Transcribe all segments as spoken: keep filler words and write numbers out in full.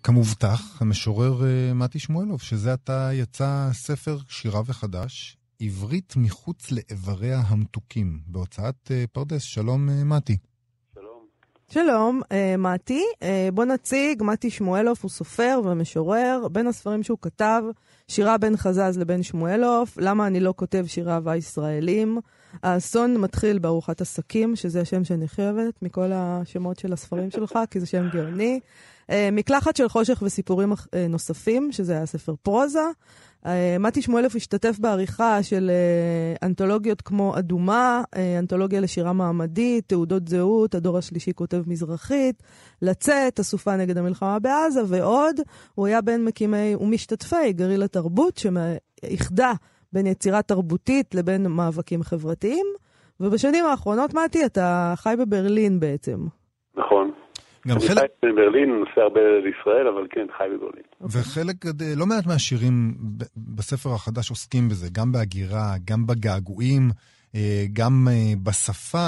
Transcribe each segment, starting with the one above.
כמובטח, המשורר מתי שמואלוב, שזה עתה יצא ספר שירה וחדש, עברית מחוץ לאיבריה המתוקים, בהוצאת פרדס. שלום מתי. שלום. שלום, מתי. בוא נציג, מתי שמואלוב הוא סופר ומשורר. בין הספרים שהוא כתב, שירה בין חזז לבין שמואלוב, למה אני לא כותב שירה והישראלים, האסון מתחיל בארוחת עסקים, שזה השם שאני חייבת מכל השמות של הספרים שלך, כי זה שם גאוני. מקלחת של חושך וסיפורים נוספים, שזה היה ספר פרוזה. מתי שמואלוב השתתף בעריכה של אנתולוגיות כמו אדומה, אנתולוגיה לשירה מעמדית, תעודות זהות, הדור השלישי כותב מזרחית, לצאת, אסופה נגד המלחמה בעזה ועוד. הוא היה בין מקימי ומשתתפי גריל התרבות, שאיחדה בין יצירה תרבותית לבין מאבקים חברתיים. ובשנים האחרונות, מתי, אתה חי בברלין בעצם. נכון. גם אני חלק... חי בברלין, נוסע הרבה לישראל, אבל כן, חי בברלין. וחלק, לא מעט מהשירים בספר החדש עוסקים בזה, גם בהגירה, גם בגעגועים, גם בשפה.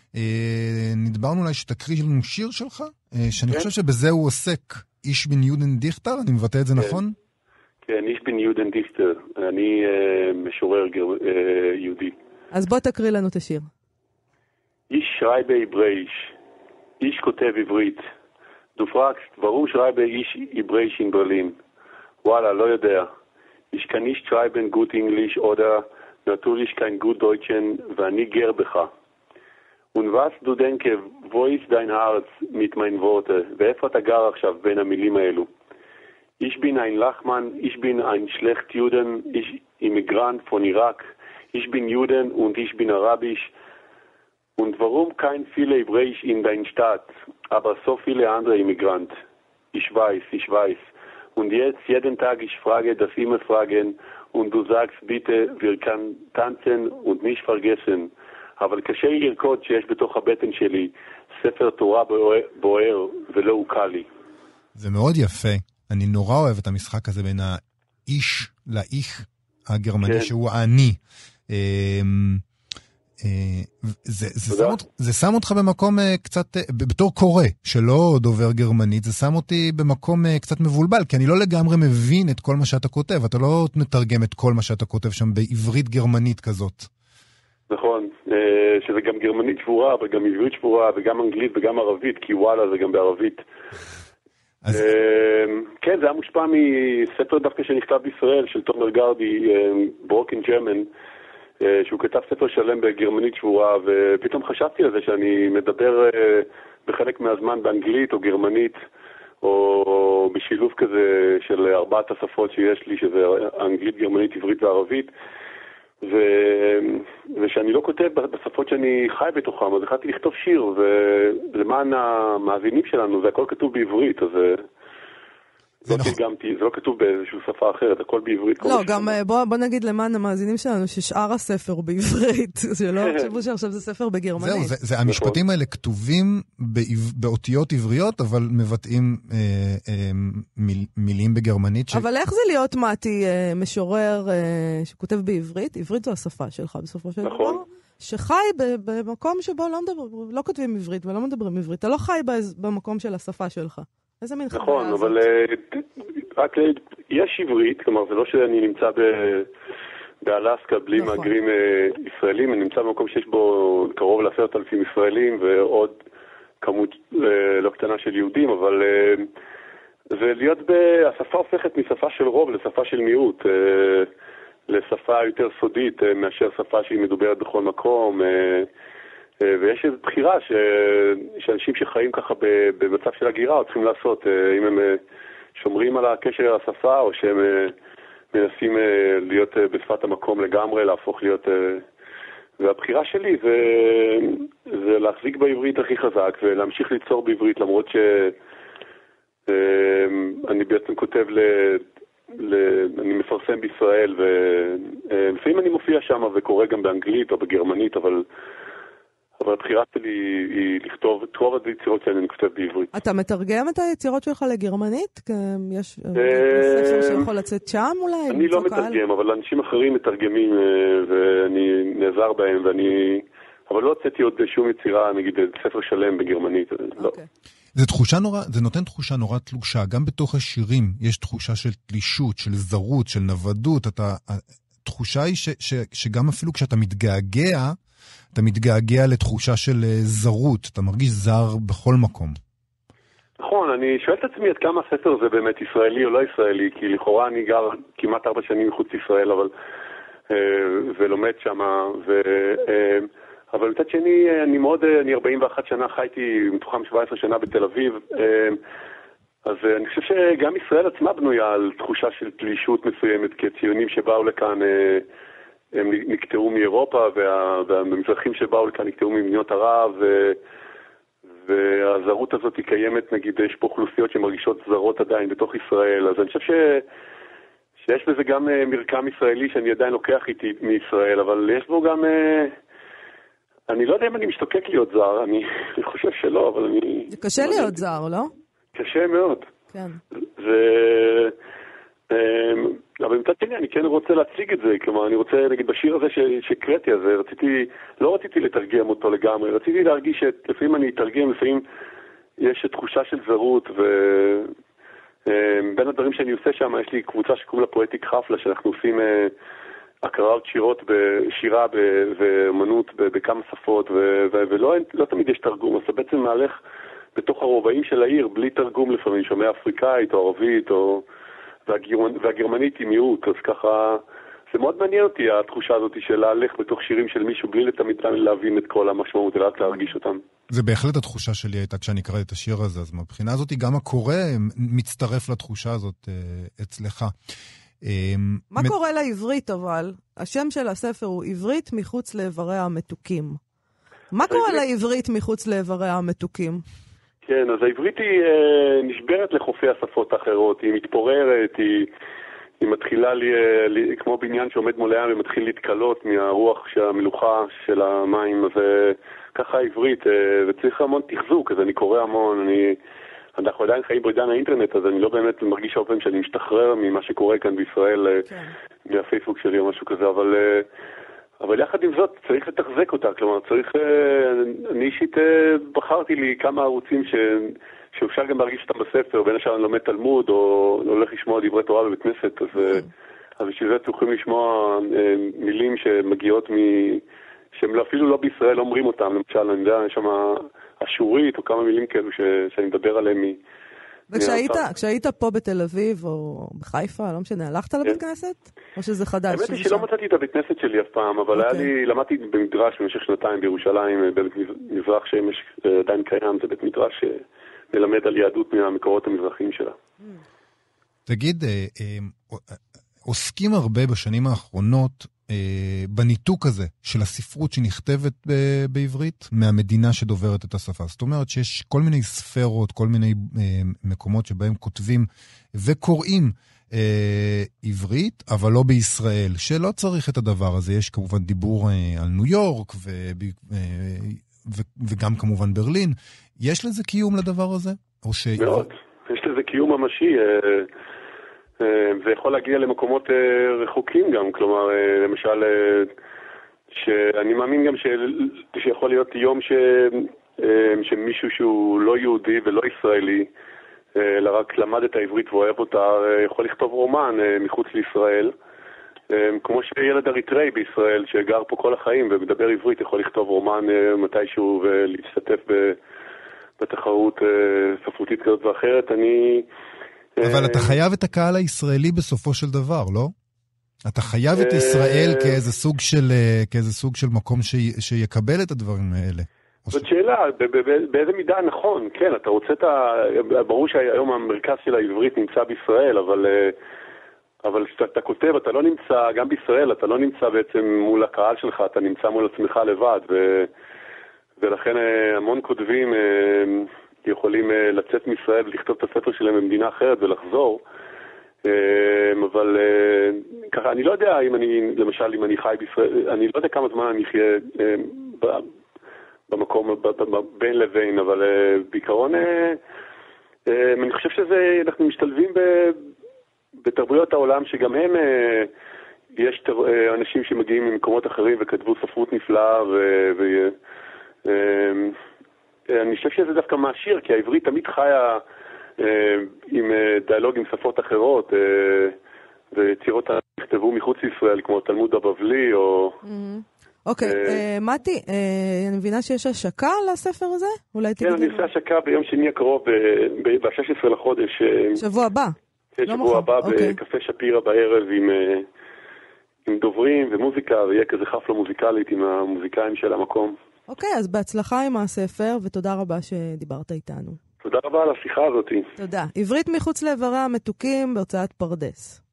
נדברנו אולי שתקריא לנו שיר שלך, שאני חושב שבזה הוא עוסק, איש בן יודן דיכטר, אני מבטא את זה נכון? כן, איש בן יודן דיכטר, אני משורר יהודי. אז בוא תקריא לנו את השיר. איש שרייבה עברייש, איש כותב עברית. Du fragst, warum schreibe ich Hebräisch in Berlin? Voila, לא יודע. Ich kann nicht schreiben gut Englisch oder natürlich kein gut Deutschen, ואני גר בך. Und was du denke, wo ist dein Herz mit meinen Worten? ואיפה אתה גר עכשיו בין המילים האלו? Ich bin ein Lachmann, ich bin ein Schlechtjuden, ich Immigrant von Irak. Ich bin Juden und ich bin Arabisch. Und warum kein viele Hebräisch in deiner Stadt, aber so viele andere Immigranten? Ich weiß, ich weiß. Und jetzt, jeden Tag, ich frage das immer fragen und du sagst, bitte, wir können tanzen und nicht vergessen. אבל קשה לי לרקוד שיש בתוך הבטן שלי ספר תורה בוער ולא הוקע לי. זה מאוד יפה. אני נורא אוהב את המשחק הזה בין האיש לאיך הגרמני, כן. שהוא העני. זה, זה, שם, זה שם אותך במקום קצת, בתור קורא שלא דובר גרמנית, זה שם אותי במקום קצת מבולבל, כי אני לא לגמרי מבין את כל מה שאתה כותב, אתה לא מתרגם את כל מה שאתה כותב שם בעברית גרמנית כזאת. נכון, שזה גם גרמנית שבורה, וגם עברית שבורה, וגם אנגלית וגם ערבית, כי וואלה זה גם בערבית. אז... כן, זה היה מושפע מספר דווקא שנכתב בישראל, של תומר גרדי, Broken German, שהוא כתב ספר שלם בגרמנית שבורה, ופתאום חשבתי על זה שאני מדבר בחלק מהזמן באנגלית או גרמנית, או בשילוב כזה של ארבעת השפות שיש לי, שזה אנגלית, גרמנית, עברית וערבית, ו... ושאני לא כותב בשפות שאני חי בתוכם, אז החלטתי לכתוב שיר, ולמען המאזינים שלנו, זה הכל כתוב בעברית, אז... זה לא תרגמתי, זה לא כתוב באיזושהי שפה אחרת, הכל בעברית. לא, גם בוא נגיד למען המאזינים שלנו ששאר הספר הוא בעברית, שלא חשבו שעכשיו זה ספר בגרמנית. זהו, המשפטים האלה כתובים באותיות עבריות, אבל מבטאים מילים בגרמנית. אבל איך זה להיות, מתי, משורר שכותב בעברית? עברית זו השפה שלך בסופו של דבר. שחי במקום שבו לא כותבים עברית ולא מדברים עברית. אתה לא חי במקום של השפה שלך. נכון, אבל רק יש עברית, כלומר זה לא שאני נמצא באלסקה בלי מהגרים ישראלים, אני נמצא במקום שיש בו קרוב לעשרת אלפים ישראלים ועוד כמות לא קטנה של יהודים, אבל זה להיות, השפה הופכת משפה של רוב לשפה של מיעוט, לשפה יותר סודית מאשר שפה שהיא מדוברת בכל מקום, ויש איזו בחירה ש... שאנשים שחיים ככה במצב של הגירה צריכים לעשות, אם הם שומרים על הקשר לשפה או שהם מנסים להיות בשפת המקום לגמרי, להפוך להיות... והבחירה שלי זה, זה להחזיק בעברית הכי חזק ולהמשיך ליצור בעברית, למרות שאני בעצם כותב ל... ל... אני מפרסם בישראל ולפעמים אני מופיע שם וקורא גם באנגלית או בגרמנית, אבל אבל הבחירה שלי היא לכתוב את רוב היצירות שאני כותב בעברית. אתה מתרגם את היצירות שלך לגרמנית? יש ספר שיכול לצאת שם אולי? אני לא מתרגם, אבל אנשים אחרים מתרגמים ואני נעזר בהם, אבל לא הוצאתי עוד שום יצירה, נגיד ספר שלם בגרמנית. זה תחושה נורא, זה נותן תחושה נורא תלושה. גם בתוך השירים יש תחושה של תלישות, של זרות, של נוודות. אתה, התחושה היא ש, ש, שגם אפילו כשאתה מתגעגע, אתה מתגעגע לתחושה של זרות. אתה מרגיש זר בכל מקום. נכון, אני שואל את עצמי עד כמה הספר זה באמת ישראלי או לא ישראלי, כי לכאורה אני גר כמעט ארבע שנים מחוץ לישראל, אבל ולומד שמה, ו... אבל מצד שני, אני מאוד, אני ארבעים ואחת שנה חייתי, מתוכם שבע עשרה שנה בתל אביב, אז אני חושב שגם ישראל עצמה בנויה על תחושה של תלישות מסוימת, כי הציונים שבאו לכאן הם נקטעו מאירופה, וה... והמזרחים שבאו לכאן נקטעו ממדינות ערב, ו... והזרות הזאת היא קיימת, נגיד, יש פה אוכלוסיות שמרגישות זרות עדיין בתוך ישראל, אז אני חושב ש... שיש בזה גם מרקם ישראלי שאני עדיין לוקח איתי מישראל, אבל יש בו גם... אני לא יודע אם אני משתוקק להיות זר, אני חושב שלא, אבל אני... זה קשה להיות זר, לא? קשה מאוד. כן. ו... אבל מצד שני, אני כן רוצה להציג את זה, כלומר, אני רוצה, נגיד, בשיר הזה שקראתי הזה, רציתי, לא רציתי לתרגם אותו לגמרי, רציתי להרגיש שלפעמים אני אתרגם, לפעמים יש תחושה של זרות, ו... בין הדברים שאני עושה שם, יש לי קבוצה שקוראים לה פואטיק חפלה, שאנחנו עושים הקראות שירות בשירה ואמנות בכמה שפות, ולא לא תמיד יש תרגום, אז אתה בעצם מהלך בתוך הרובעים של העיר, בלי תרגום לפעמים, שומע אפריקאית או ערבית, או... והגרמנ... והגרמנית היא מיעוט, אז ככה, זה מאוד מעניין אותי התחושה הזאת של להלך בתוך שירים של מישהו, בלי לתמיד להבין את כל המשמעות, אלא רק להרגיש אותם. זה בהחלט התחושה שלי הייתה כשאני קראתי את השיר הזה, אז מבחינה הזאת גם הקורא מצטרף לתחושה הזאת אצלך. מה קורה לעברית אבל? השם של הספר הוא עברית מחוץ לאיבריה המתוקים. מה קורה לעברית מחוץ לאיבריה המתוקים? כן, אז העברית היא נשברת לחופי השפות האחרות, היא מתפוררת, היא... היא מתחילה לי, לי, כמו בניין שעומד מול הים, היא מתחיל להתקלות מהרוח של המלוכה של המים, אז ככה העברית, וצריך המון תחזוק, אז אני קורא המון, אני, אנחנו עדיין חיים בעידן האינטרנט, אז אני לא באמת מרגיש הרבה שאני משתחרר ממה שקורה כאן בישראל, כן. מהפייסבוק שלי או משהו כזה, אבל, אבל יחד עם זאת צריך לתחזק אותה, כלומר צריך, אני אישית בחרתי לי כמה ערוצים ש... שאפשר גם להרגיש אותם בספר, בין השאר אני לומד תלמוד, או הולך לשמוע דברי תורה בבית כנסת, אז, אז בשביל זה צריכים לשמוע מילים שמגיעות מ... שהם אפילו לא בישראל אומרים אותם, למשל, אני יודע, יש שם אשורית, או כמה מילים כאלו ש... שאני מדבר עליהם מ... וכשהיית, כשהיית פה בתל אביב, או בחיפה, לא משנה, הלכת לבית כנסת? או שזה חדש? האמת היא שלא מצאתי את הבית כנסת שלי אף פעם, אבל היה לי, למדתי במדרש במשך שנתיים בירושלים, בבית מזרח שמש עדיין קיים, זה בית מדרש מלמד על יהדות מהמקורות המזרחיים שלה. תגיד, עוסקים הרבה בשנים האחרונות בניתוק הזה של הספרות שנכתבת בעברית מהמדינה שדוברת את השפה. זאת אומרת שיש כל מיני ספרות, כל מיני מקומות שבהם כותבים וקוראים עברית, אבל לא בישראל, שלא צריך את הדבר הזה. יש כמובן דיבור על ניו יורק ו... וגם כמובן ברלין. יש לזה קיום לדבר הזה? או ש... מאוד. יש לזה קיום ממשי. זה יכול להגיע למקומות רחוקים גם. כלומר, למשל, שאני מאמין גם שיכול להיות יום ש... שמישהו שהוא לא יהודי ולא ישראלי, אלא רק למד את העברית ואוהב אותה, יכול לכתוב רומן מחוץ לישראל. כמו שילד אריתראי בישראל שגר פה כל החיים ומדבר עברית יכול לכתוב רומן מתישהו ולהשתתף בתחרות ספרותית כזאת ואחרת. אני... אבל אתה חייב את הקהל הישראלי בסופו של דבר, לא? אתה חייב את ישראל כאיזה סוג של, כאיזה סוג של מקום שיקבל את הדברים האלה. זאת שאלה, באיזה מידה נכון, כן, אתה רוצה את ה... ברור שהיום המרכז של העברית נמצא בישראל, אבל... אבל כשאתה כותב, אתה לא נמצא, גם בישראל, אתה לא נמצא בעצם מול הקהל שלך, אתה נמצא מול עצמך לבד, ו... ולכן המון כותבים יכולים לצאת מישראל ולכתוב את הספר שלהם במדינה אחרת ולחזור, אבל ככה, אני לא יודע אם אני, למשל, אם אני חי בישראל, אני לא יודע כמה זמן אני אחיה במקום בין לבין, אבל בעיקרון אני חושב שזה, אנחנו משתלבים ב... בתרבויות העולם שגם הם, יש אנשים שמגיעים ממקומות אחרים וכתבו ספרות נפלאה, אני חושב שזה דווקא מעשיר, כי העברית תמיד חיה אה, עם אה, דיאלוג עם שפות אחרות, אה, ויצירות נכתבו מחוץ לישראל, כמו תלמוד הבבלי, או... אוקיי, מתי, אני מבינה שיש השקה לספר הזה? כן, אני עושה השקה ביום שני הקרוב, ב-שש עשרה לחודש. שבוע הבא? שבוע הבא, בקפה שפירה בערב, עם דוברים ומוזיקה, ויהיה כזה חפלה מוזיקלית עם המוזיקאים של המקום. אוקיי, אז בהצלחה עם הספר, ותודה רבה שדיברת איתנו. תודה רבה על השיחה הזאת. תודה. עברית מחוץ לאיברי המתוקים בהוצאת פרדס.